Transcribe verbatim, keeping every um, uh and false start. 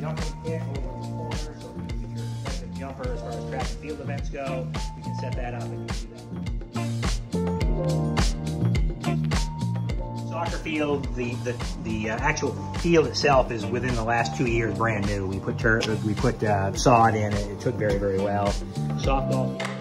jumping kit over in the corner, so if you're a competitive jumper as far as track and field events go, you can set that up and you can do that. Soccer field, the the the uh, actual field itself is within the last two years brand new. We put tur we put uh, sod in it. It took very very well. Softball.